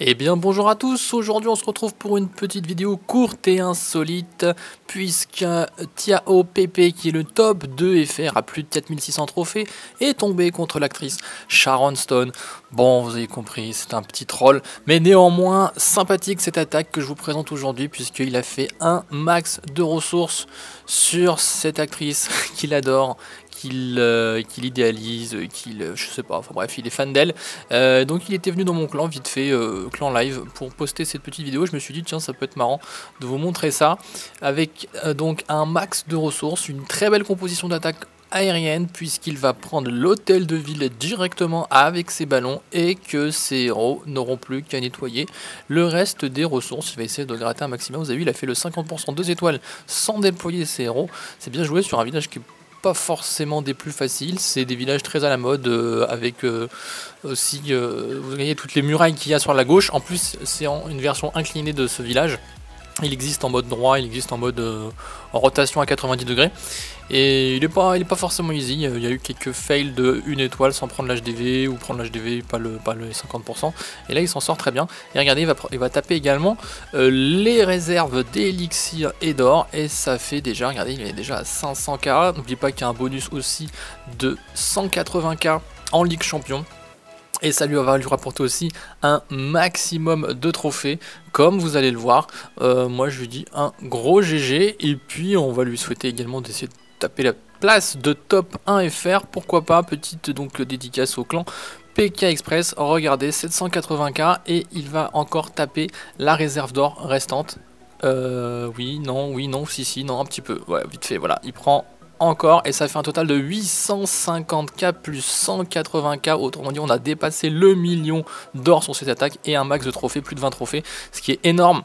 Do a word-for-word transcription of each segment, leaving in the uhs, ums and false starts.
Eh bien bonjour à tous, aujourd'hui on se retrouve pour une petite vidéo courte et insolite puisque Tiao Pepe, qui est le top deux F R à plus de quatre mille six cents trophées, est tombé contre l'actrice Sharon Stone. Bon, vous avez compris, c'est un petit troll, mais néanmoins sympathique cette attaque que je vous présente aujourd'hui puisqu'il a fait un max de ressources sur cette actrice qu'il adore, qu'il euh, qu'il idéalise, qu'il, je sais pas, enfin bref, il est fan d'elle. Euh, donc il était venu dans mon clan, vite fait, euh, clan live, pour poster cette petite vidéo. Je me suis dit, tiens, ça peut être marrant de vous montrer ça, avec euh, donc un max de ressources, une très belle composition d'attaque aérienne, puisqu'il va prendre l'hôtel de ville directement avec ses ballons, et que ses héros n'auront plus qu'à nettoyer le reste des ressources. Il va essayer de gratter un maximum. Vous avez vu, il a fait le cinquante pour cent deux étoiles sans déployer ses héros. C'est bien joué sur un village qui est pas forcément des plus faciles, c'est des villages très à la mode, euh, avec euh, aussi, euh, vous voyez toutes les murailles qu'il y a sur la gauche. En plus, c'est une version inclinée de ce village. Il existe en mode droit, il existe en mode euh, en rotation à quatre-vingt-dix degrés. Et il n'est pas, il est pas forcément easy. Il y a eu quelques fails de une étoile sans prendre l'H D V, ou prendre l'H D V, pas le, pas le cinquante pour cent. Et là, il s'en sort très bien. Et regardez, il va, il va taper également euh, les réserves d'élixir et d'or. Et ça fait déjà, regardez, il est déjà à cinq cents K. N'oubliez pas qu'il y a un bonus aussi de cent quatre-vingts K en Ligue Champion. Et ça lui va lui rapporter aussi un maximum de trophées, comme vous allez le voir. Euh, moi je lui dis un gros G G, et puis on va lui souhaiter également d'essayer de taper la place de top un F R, pourquoi pas. Petite donc dédicace au clan P K Express. Regardez, sept cent quatre-vingts K, et il va encore taper la réserve d'or restante. Euh, oui, non, oui, non, si, si, non, un petit peu, ouais, vite fait, voilà, il prend encore, et ça fait un total de huit cent cinquante K plus cent quatre-vingts K. Autrement dit, on a dépassé le million d'or sur cette attaque, et un max de trophées, plus de vingt trophées, ce qui est énorme.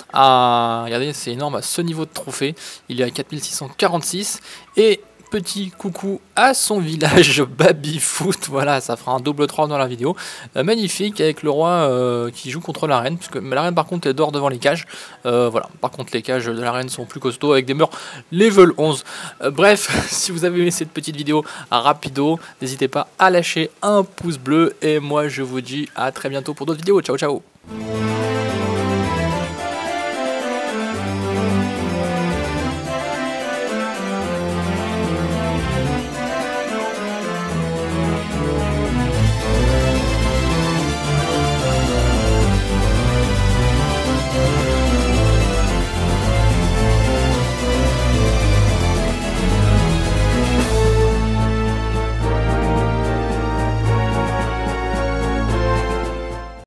À, regardez, c'est énorme à ce niveau de trophée. Il est à quatre mille six cent quarante-six. Et petit coucou à son village Babyfoot, voilà, ça fera un double trois dans la vidéo. Euh, magnifique, avec le roi euh, qui joue contre la reine, puisque la reine par contre elle dort devant les cages. Euh, voilà, par contre les cages de la reine sont plus costauds, avec des murs level onze. Euh, bref, si vous avez aimé cette petite vidéo rapido, n'hésitez pas à lâcher un pouce bleu, et moi je vous dis à très bientôt pour d'autres vidéos. Ciao ciao.